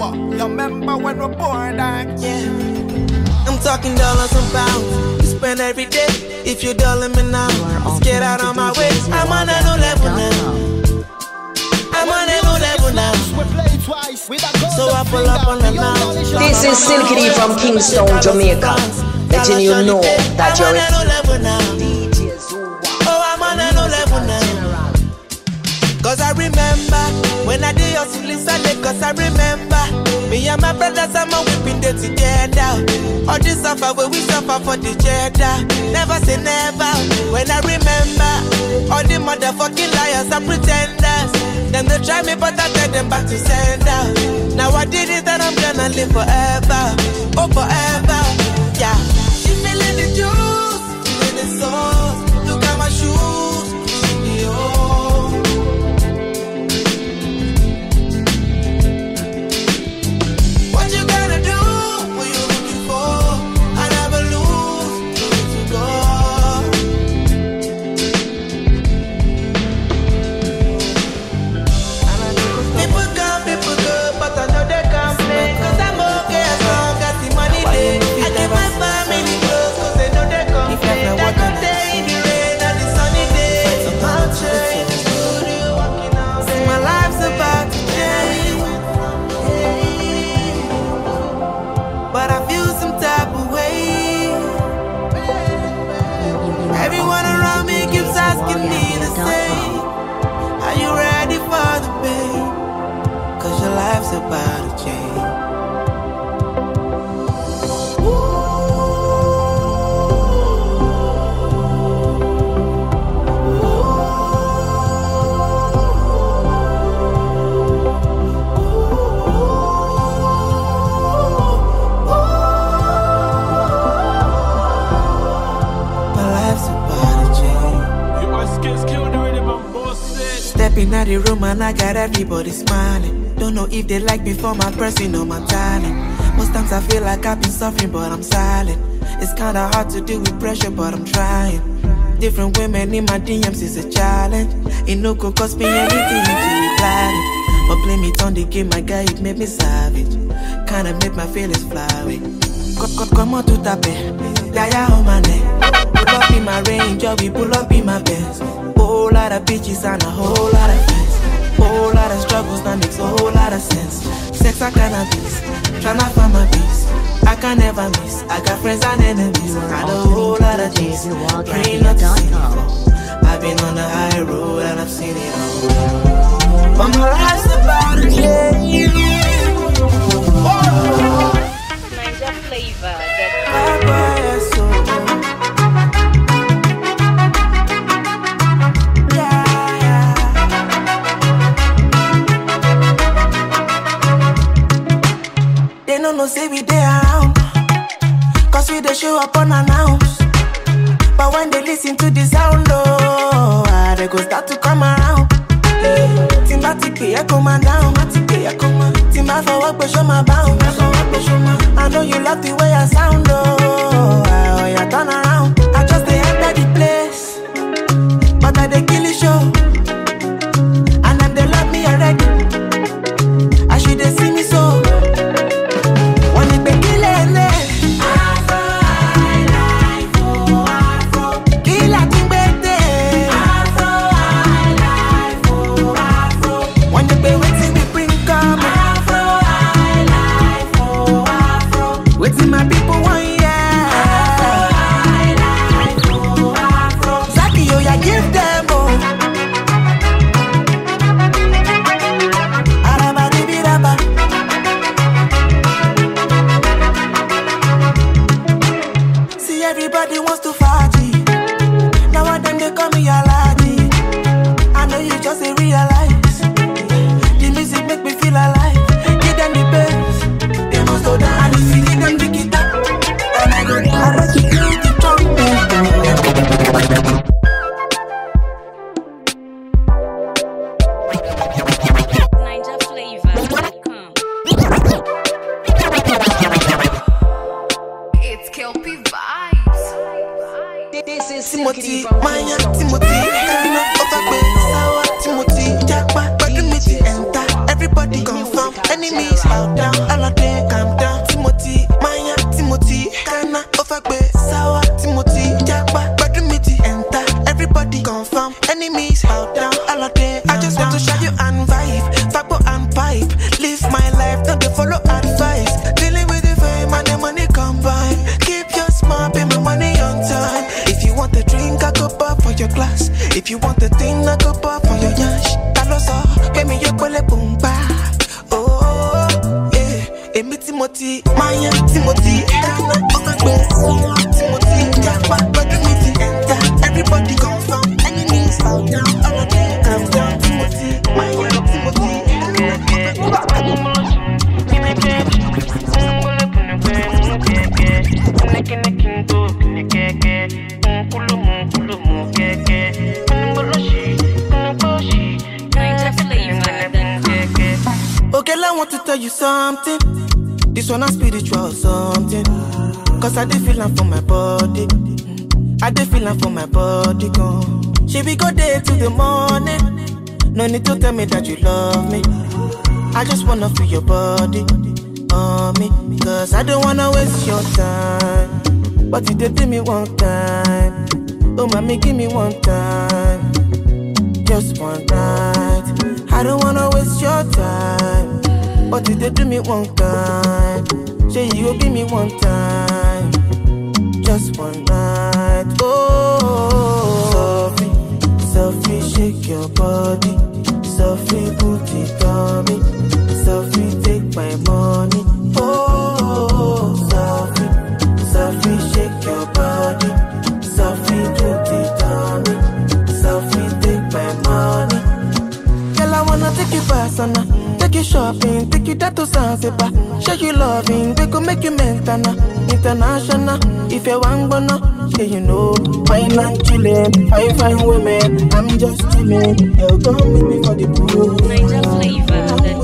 Yo, you remember when we're born, dog? Yeah. I'm talking dollars and pounds. You spend every day. If you dollar me now, let's get out of my way. I'm on a new level now. I'm on a new level now. So I pull up on the now. This is Silky D from Kingston, Jamaica, letting you know that you're a new level now. Oh, I'm on a new level now. Cause I remember when I did hustle inside it. Cause I remember me and my brothers and my whipping there together. All this suffer where we suffer for the cheddar. Never say never. When I remember all the motherfucking liars and pretenders. Them they try me but I tell them back to sender. Now I did it and I'm gonna live forever. Oh forever. Yeah. She feeling the juice, feeling the sauce. Look at my shoes. Oh. About to change. Stepping out the room and I got everybody smiling. Don't know if they like me for my person or my talent. Most times I feel like I've been suffering but I'm silent. It's kinda hard to deal with pressure but I'm trying. Different women in my DMs is a challenge. It no could cost me anything to reply. But blame it on the game, my guy, it made me savage. Kinda make my feelings fly away. Come on to tape, Daya on my neck. Pull up in my Range, we pull up in my Benz. Whole lot of bitches and a whole lot of friends. Whole lot of struggles that makes a whole lot of sense. Sex I cannabis, tryna find my peace. I can never miss. I got friends and enemies. I got a whole lot of things. Praying not to see it. I've been on the high road and I've seen it all. But my life's about to change. Niger flavor. No say we there around, cause we they show up unannounced. But when they listen to the sound, oh, they go start to come around. Timbatic pay, I come down. Timba for work, but show my bound. I know you love the way I sound, oh, you turn around. I just they enter the place, but I they kill the show. And then they love me already. I should they see me so. Everybody wants to party. Now and then they call me Aladdin. I know you just ain't realize. The music make me feel alive. Give them the bass, they must go down. And if you give them the guitar, and I like to play the Niger flavor.com. It's Kelpie Vibes. This is Timothy, Maya, Timothy, Ghana, Overway, Sour, Timothy, Jackpot, Back in enter. Everybody confirm, enemies. bow down. All of them calm down. Timothy, Maya, Timothy, Ghana, Ofagbe, Sawa, Timothy, Jagba, Badumiti, enter. Everybody confirm. Enemies bow down. All of them. I just want to show you and vibe, Fagbo and pipe. Live my life, don't they follow advice. Dealing with the fame and the money combined. Keep your smart, pay my money on time. If you want the drink, I go bar for your glass. If you want the thing, I go bar for your yash. Taloso, pay me your pole boom ba. Oh, yeah. Emi Timothy, Maya, Timothy, Ghana, Ofagbe, Timothy, Jagba, Badumiti, enter. Everybody confirm. Enemies bow down. All of them calm down. Timothy, Maya, Timothy, okay, I want to tell you something. This one is spiritual something. Cause I did feel for my body. I did feel for my body gone. She be go day to the morning. No need to tell me that you love me. I just wanna feel your body on me. Cause I don't wanna waste your time. But you did give me one time. Oh mommy, give me one time. Just one night. I don't wanna waste your time. But you did do me one time. Say you go give me one time. Just one night. Oh, Sophie, Sophie, shake your body. Sophie, put it on me. Sophie, take my money. Oh, Sophie, Sophie, shake your body. Sophie, put it on me. Sophie, take my money. Girl, I wanna take you personal. Take you shopping, take you that to Zanzibar. Show you loving, they could make you mental, international. If you want gonna, yeah you know. Fine and chillin', fine women. I'm just chillin'. They'll come with me for the pool. Niger Flavor.com.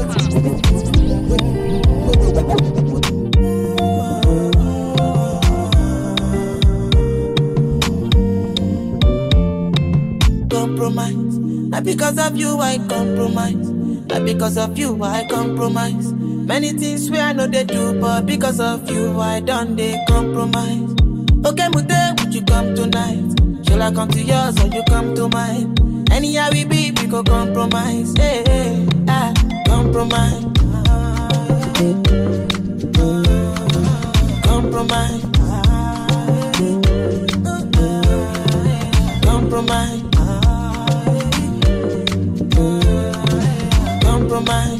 Compromise, not because of you I compromise. Not because of you I compromise. Many things we I know they do, but because of you I done they compromise. Okay, Mute, would you come tonight? Shall I come to yours or you come to mine? Anyhow we be, we go compromise. Hey, hey, compromise. Compromise. Compromise. Compromise.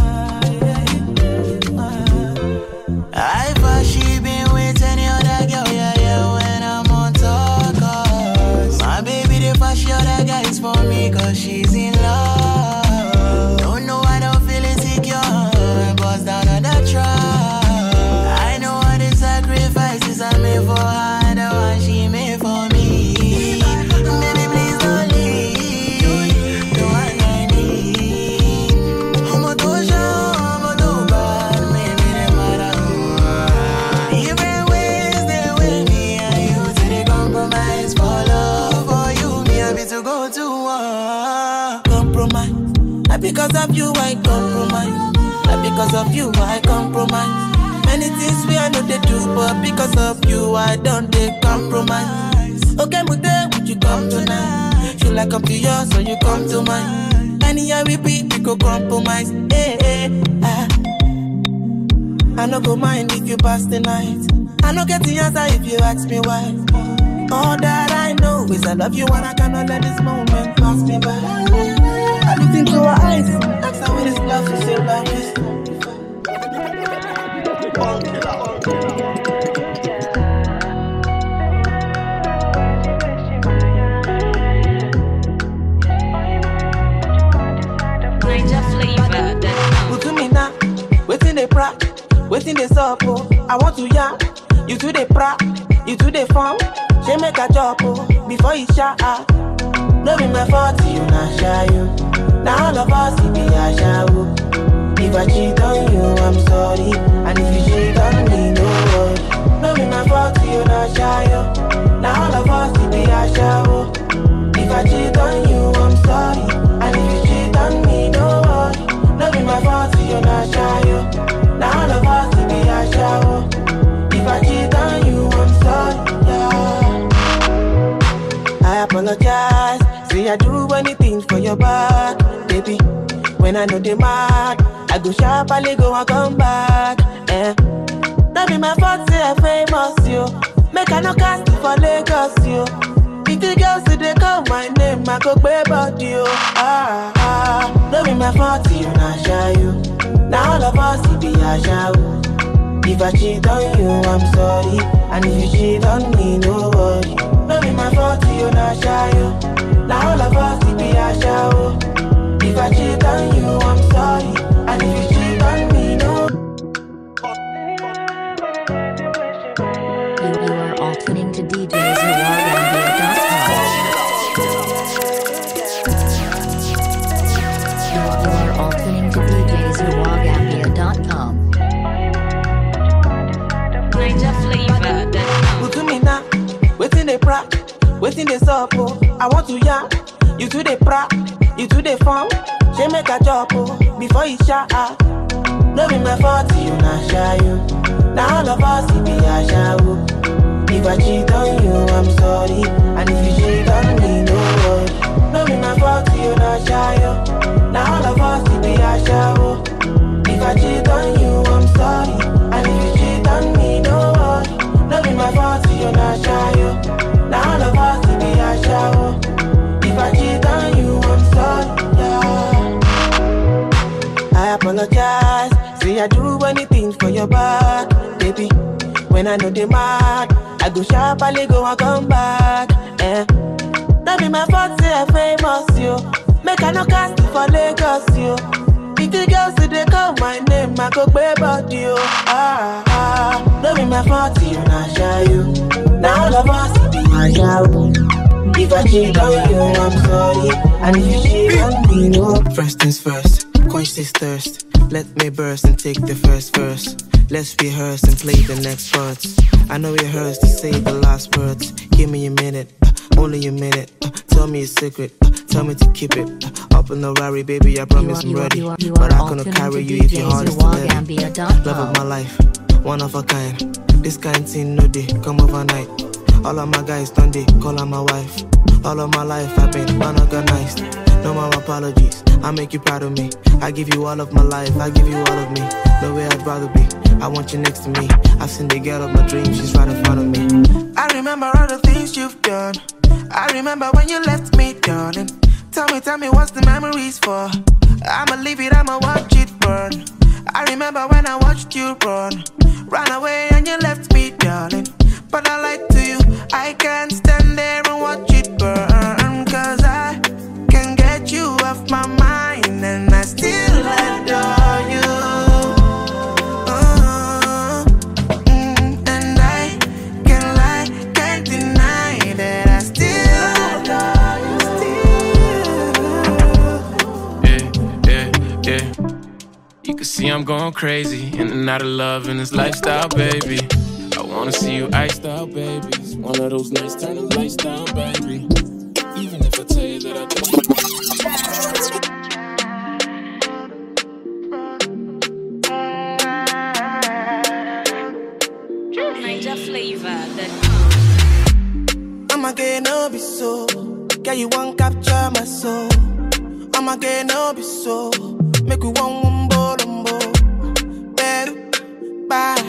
I she been with any other girl, yeah, when I'm on talk. Cause my baby, the first other guy is for me, cause she's in love. Don't know, I don't feel insecure, bust down on the track. I know all the sacrifices I made for her, and the one she made for me. Baby, please don't leave, the one I need. I'm a doja, I'm a doba, maybe they matter. Different ways they with me, and you to the compromise for love. For you, me happy to go to war. Compromise. Not because of you I compromise. Not because of you I compromise. Many things we I know they do, but because of you I don't they compromise. Okay, Mute, would you come tonight? Should I come to yours or you come to mine? Anyhow we be, we go compromise. Hey, hey, I no go mind if you pass the night. I no get the answer if you ask me why. All that I know is I love you and I cannot let this moment pass me by. I look into her eyes, ask her what is love to say about this. Niger Flavor.com. Put to me now, waiting they pra, waiting they sup, oh. I want to ya, you to the pra, you to the farm. She make a job, oh, before you shot. No be my fault, you not shy you. Now all of us, it be a show. If I cheat on you, I'm sorry. And if you cheat on me, no worry. No be my fault, you not shy you. Now all of us, it be a show. If I cheat on you, I'm sorry. And if you cheat on me, no worry. No be my fault, you not shy you. When I know they mad, I go sharply go and come back. That be my fault, say I famous, yo. Make I no cast it for Lagos, yo. If the girls say they call my name, I go pay body, yo. That be my fault, you not shy, you. Now all of us, it be a show. If I cheat on you, I'm sorry. And if you cheat on me, no worry. That be my fault, you not shy, you. Now all of us, it be a show. If I cheat on you, I'm sorry. And if you cheat on me, no. You are all tuning to DJs You are all tuning to DJsNoirGambia.com. Niger flavor that Who to me now? Waiting they prat, waiting they sup, oh. I want to yarn. You to the prat, you to the farm. She make a job, oh, before you shout out. No be my fault, you not shy, you. Now all of us, it be a show. If I cheat on you, I'm sorry. And if you cheat on me, no worry. No be my fault, you not shy, you. Now all of us, it be a show. If I cheat on you, I'm sorry. And if you cheat on me, no worry. No be my fault, you not shy, you. Now all of us, it be a show. If I cheat on you, I'm sorry, yeah. I apologize. Say I do anything for your back, baby. When I know they mad, I go sharply go and come back. That be my fault, say I famous, yo. Make I no cast it for Lagos, yo. If the girls say they call my name, I go pay body, yo. That be my fault, you not shy, you. Now all of us, it be my show. If I cheat on you, I'm sorry. And if you cheat on me, no. First things first, quench this thirst. Let me burst and take the first verse. Let's rehearse and play the next parts. I know it hurts to say the last words. Give me a minute, only a minute. Tell me a secret, tell me to keep it. Up in the Rari, baby, I promise I'm ready. But I couldn't carry you if your heart is still heavy. Love of my life, one of a kind. This kind thing no day, come overnight. All of my guys done they call on my wife. All of my life I've been unorganized. No more apologies, I make you proud of me. I give you all of my life, I give you all of me. No way I'd rather be, I want you next to me. I've seen the girl of my dreams, she's right in front of me. I remember all the things you've done. I remember when you left me, darling. Tell me what's the memories for? I'ma leave it, I'ma watch it burn. I remember when I watched you run away and you left me, darling. But I lied to you, I can't stand there and watch it burn. Cause I can't get you off my mind and I still adore you. And I can't lie, can't deny that I still adore you. Yeah. You can see I'm going crazy in and out of love in this lifestyle, baby. I wanna see you iced out, baby. It's one of those nights, turn the lights down, baby. Even if I tell you that I come. Niger flavor that I'ma get no be so. Girl, you won't capture my soul. I'ma get no be so. Make you one bolombo. Better, bye.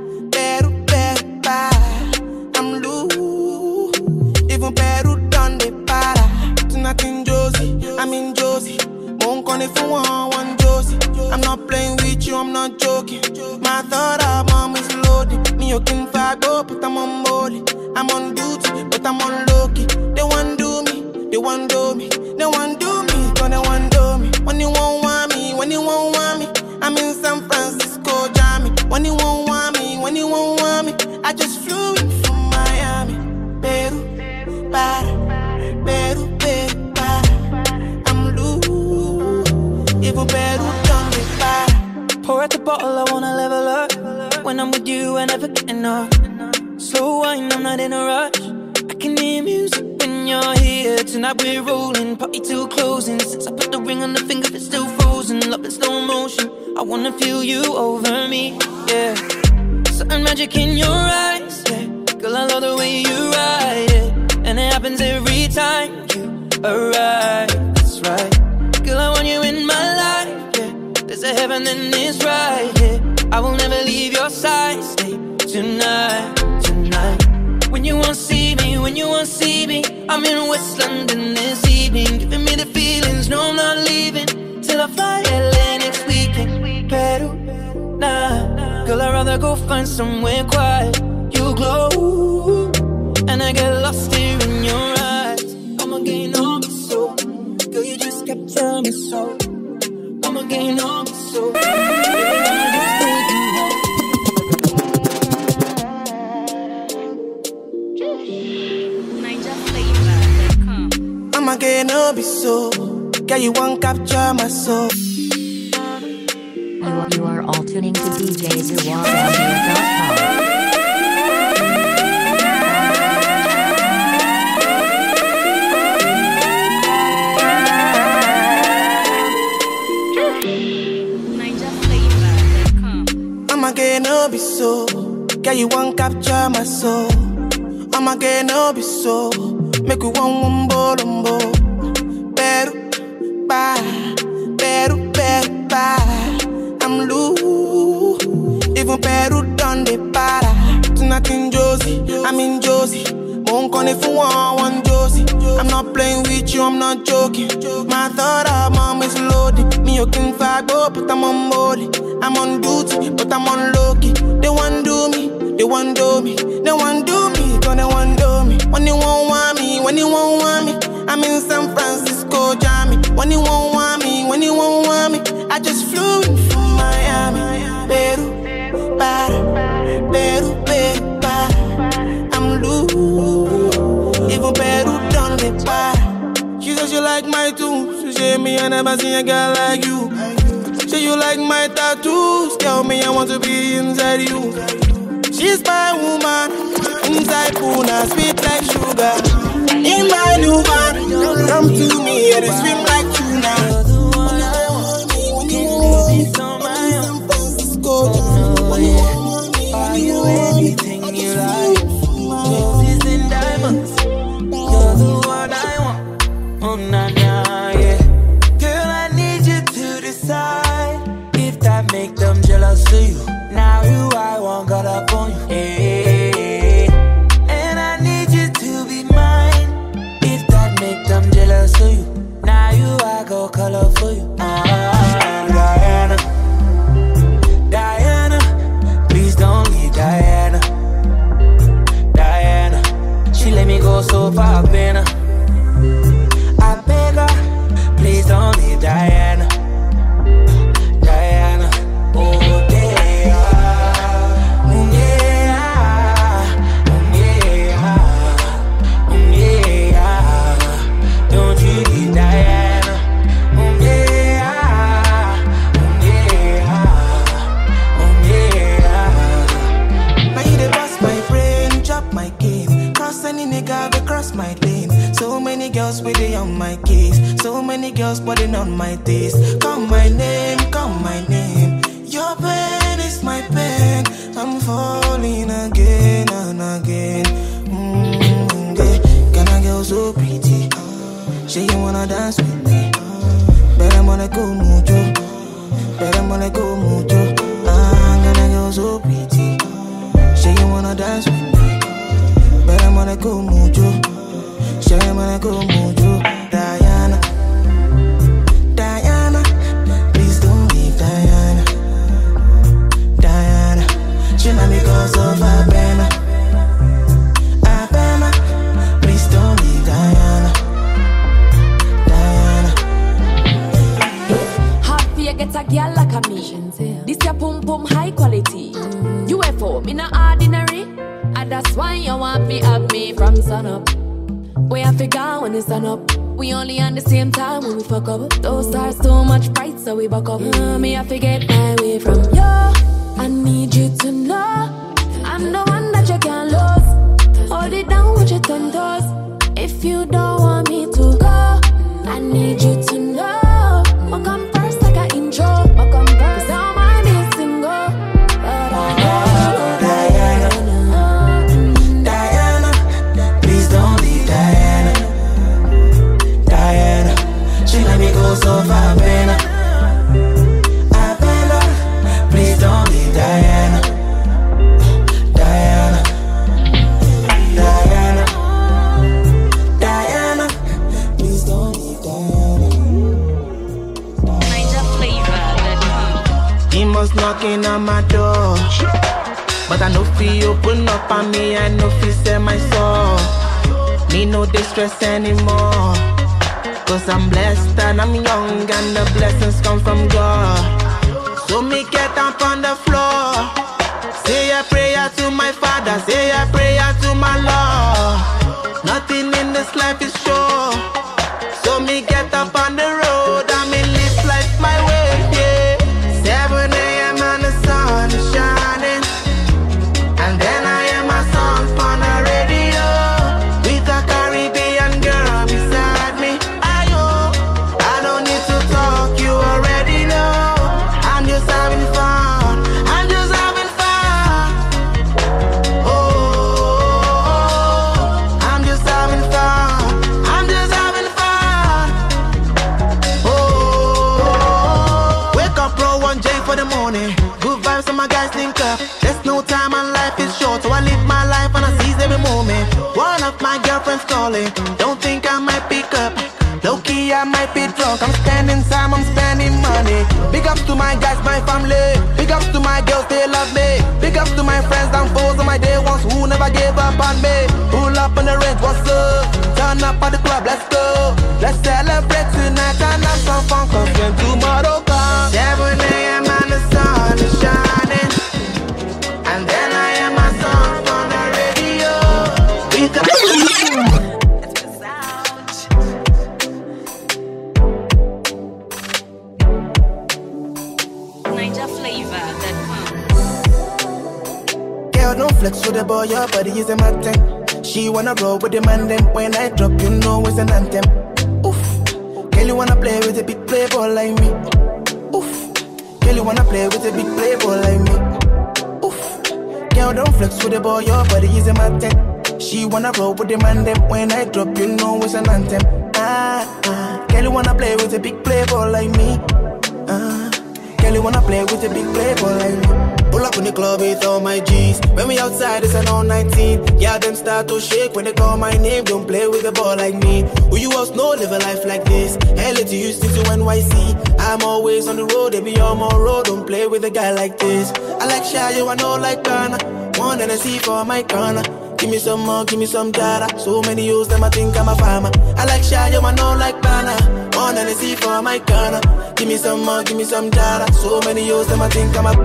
I'm loose. Even Peru done the para. Tonight in Josie, I'm in Josie. Won't call if you want Josie. I'm not playing with you, I'm not joking. My thought of mom is loaded. Me, you can fight, but I'm on molly. I'm on duty, but I'm on low-key. They want do me, they want do me. They want do me, cause they want do me. When you won't want me, when you won't want me. I'm in San Francisco, Jammy. When you won't want me, when you won't want me. I just flew in from Miami. Peru, para, Peru, para. I'm loose. Even Peru done me para. Pour out the bottle, I wanna level up. When I'm with you, I never get enough. Slow wine, I'm not in a rush. I can hear music when you're here. Tonight we're rolling, party till closing. Since I put the ring on the finger, it's still frozen. Love in slow motion, I wanna feel you over me, yeah. Certain magic in your eyes, yeah. Girl, I love the way you ride it. And it happens every time you arrive, that's right. Girl, I want you in my life. and then it's right. Yeah, I will never leave your side. Stay tonight, tonight. When you won't see me, when you won't see me, I'm in West London this evening, giving me the feelings. No, I'm not leaving till I fly LA next weekend. Peru, nah, girl, I'd rather go find somewhere quiet. You glow, and I get lost here in your eyes. I'm again on me so, girl, you just capture me so. I'm again on me so, I'm again on me so, girl, you won't capture my soul. You are all tuning to DJZWalkRadio.com. I'm again no be so, girl you won't capture my soul. I'm again no be so, make you one bolombo. Peru, bye. I'm loose, even Peru done the para. Tonight in Josie, I'm in Josie. Won't call if you want Josie. I'm not playing with you, I'm not joking. My thought of mom is loaded. Me you can fight, but I'm on molly. I'm on duty, but I'm on low-key. They want do me, they want do me. They want do me, cause they want do me. When you won't want me, when you won't want me, I'm in San Francisco, Jammy. When you won't want me, when you won't want me, I just flew in from Miami. Peru, para. I'm loose, even Peru done the para. She says she like my tunes. She say me I never seen a girl like you. Say you like my tattoos. Tell me I want to be inside you. She's my woman, inside Puna, sweet like sugar. In my new van, come to me and swim like tuna. Are you anything you like? Roses and diamonds. You're the one I want. Oh na na, yeah. Girl, I need you to decide if that make them jealous of you. Now you I want got up on you. Hey, and I need you to be mine if that make them jealous of you. Now you I go color for you. Diana, please don't leave Diana. She let me go so far, Bena. I beg her, please don't leave Diana. Oh yeah, don't you leave Diana. Now you the boss my brain, drop my game. Cross any nigga, go cross my lane. So many girls waiting on my case. So many girls putting on my taste. Call my name, call my name. Your pain is my pain. I'm falling again and again. Yeah. Can I get so pretty? Say you wanna dance with me. Better wanna go mucho. Better wanna go mucho. Can I get so pretty? Say you wanna dance with me. Better wanna go mucho. Say you wanna go mucho. Diana, please don't leave Diana. She let me go so far, Abena, please don't leave Diana. Happy you get a girl like a me. This your pum pum high quality. UFO, me not ordinary. And that's why you want me up me from sun up. We have to go when the sun up. We only on the same time when we fuck up. Those stars too much bright, so we buck up. Me have to get my way from you. I need you to know I'm the one that you can't lose. Hold it down with your 10 toes. If you don't want me to go, I need you to know I come first like an intro. I come first, don't mind me single. But I know Diana, please don't leave Diana. She let me go so far, Abena, on my door. But I know fi open up on me, I know fi sell my soul. Me no distress anymore, cause I'm blessed and I'm young and the blessings come from God. So me get up on the floor, say a prayer to my Father, say a prayer to my Lord. Nothing in this life is sure, so me get up on the road and me live life my way, yeah. 7 a.m. and the sun is shining, and then I hear my songs on the radio, with a Caribbean girl beside me. I don't need to talk, you already know. I'm just having fun, I'm just having fun. Oh, I'm just having fun, I'm just having fun. Oh, wake up, roll 1J for the morning. Good vibes and my guys link up. There's no time and life is short, so I live my life and I seize every moment. One of my girlfriends calling, don't think I might pick up. Low key, I might be drunk. I'm spending time, I'm spending money. Big ups to my guys, my family. Big ups to my girls, they love me. Big ups to my friends and foes and my day ones who never gave up on me. Pull up on the range, what's up? Turn up at the club, let's go. Let's celebrate tonight and have some fun, cause when tomorrow comes, 7 a.m. and the sun is shining, and then I hear my songs on the radio. Girl, don't flex with the boy, your body is a matter. She wanna roll with the man, then when I drop, you know it's an anthem. Oof, girl, you wanna play with a big playboy like me. Oof, girl, you wanna play with a big playboy like me. Oof, girl, don't flex with the boy, your body is a matter. She wanna roll with the man, then when I drop, you know it's an anthem. Girl, you wanna play with a big playboy like me. Girl, you wanna play with a big playboy like me. Pull up in the club with all my G's. When we outside, it's an all 19. Yeah, them start to shake when they call my name. Don't play with a boy like me. Who you else know live a life like this? LA to Houston to NYC. I'm always on the road, they be on my road. Don't play with a guy like this. I like Shayo, I know like Ghana. One and I see for my corner. Give me some more, give me some data. So many years, them I think I'm a farmer. I like Shayo, I know like Ghana. One and I see for my corner. Give me some more, give me some data. So many years, them I think I'm a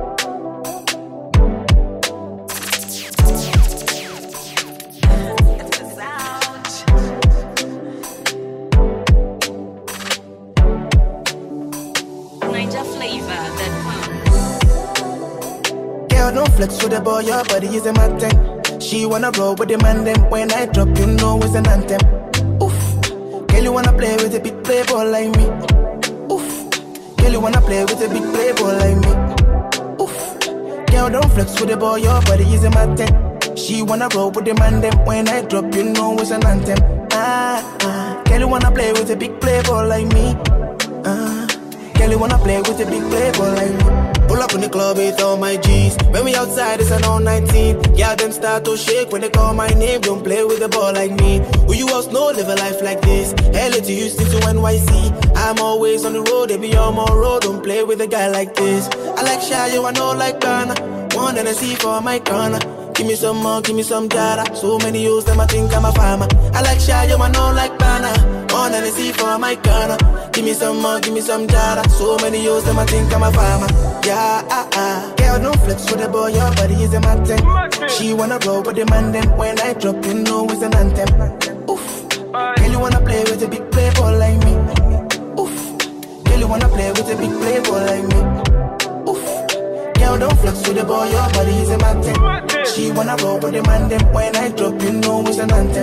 9jaflavor.com. Girl, don't flex with the boy, your body is a matter. She wanna roll with the man, then when I drop, you know it's an anthem. Oof, girl, you wanna play with a big playboy like me. Oof, girl, you wanna play with a big playboy like me. Oof, girl, don't flex with the boy, your body is a matter. She wanna roll with the man, then when I drop, you know it's an anthem. Girl, you wanna play with a big playboy like me. Girl, you wanna play with a big playboy like me. Pull up in the club with all my G's. When we outside, it's an all 19. Yeah, them start to shake when they call my name. Don't play with a boy like me. Who you else know live a life like this? LA to Houston to NYC. I'm always on the road, they be on my road. Don't play with a guy like this. I like Shayo, I know like Ghana. One and I see for my corner. Give me some more, give me some data. So many years, them I think I'm a farmer. I like Shayo, I know like Ghana. One and I see for my corner. Give me some more, give me some data. So many years, them I think I'm a farmer. Yeah, girl, don't flex with the boy, your body is a matter. She wanna roll with the man, then when I drop, you know it's an anthem. Oof, girl, you wanna play with a big playboy like me. Oof, girl, you wanna play with a big playboy like me. Oof, girl, don't flex with the boy, your body is a matter. She wanna roll with the man, then when I drop, you know it's an anthem.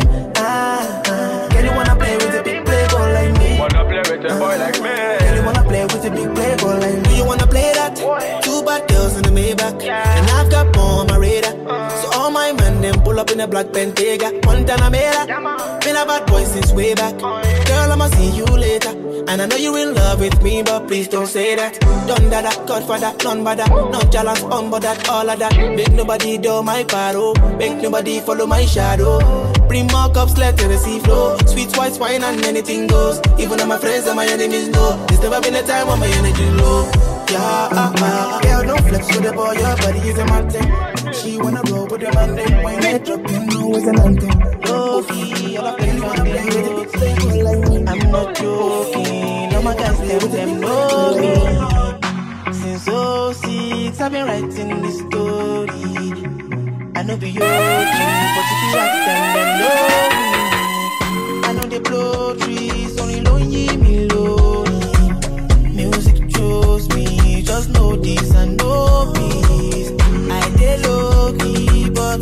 Girl, you wanna play with a big playboy like me. Wanna play with a boy like me. Girl, you wanna play with a big playboy like me. Do you wanna play that? Two bad girls in the Maybach, and I've got more on my radar. So all my men them pull up in a black Bentayga. Panamera, been a bad boy since way back. Girl, I'ma see you later. And I know you're in love with me, but please don't say that. Done that, Godfather, none but that. No challenge, but that, all of that. Make nobody do my paro. Make nobody follow my shadow. Bring more cups, let the sea flow. Sweet white wine and anything goes. Even though my friends and my enemies know. There's never been a time when my energy low. Yeah, girl, don't flex with the boy, your body is a mountain. She wanna roll with the man, then when they drop you know it's an anthem. Low-key, all of them wanna play with the big thing like me. I'm not joking, all my guys there with them know me. Since 06, I've been writing this story. I know be your dream, but if you ask them know me. I know they blow trees, only lonely me lonely. Music chose me, just know this and know peace. I did low-key, but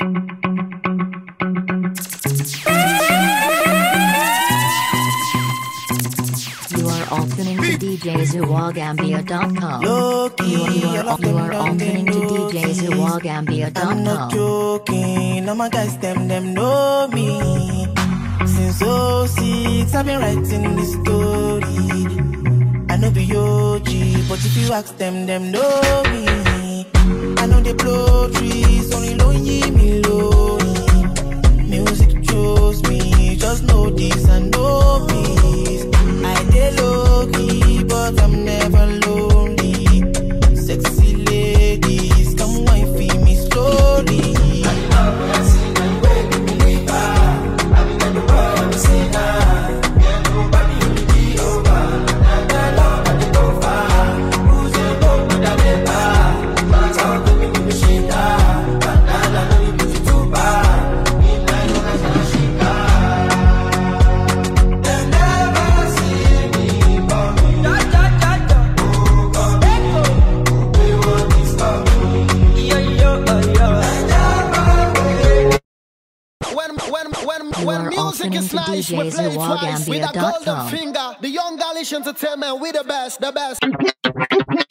You are all tuning to DJZuwagambia.com. You are all tuning to DJZuwagambia.com. I'm not joking, all my guys them know me. Since 06, I've been writing this story. I know be OG, but if you ask them know me. I know they blow trees, only lonely me lonely. Music chose me, just know this and know peace. I did low-key, but I'm never lonely. Sexy ladies, come wine feed me slowly. When music is nice, we play twice with a golden DJZuwagambia.com. finger. The Young Galish Entertainment, we the best, the best.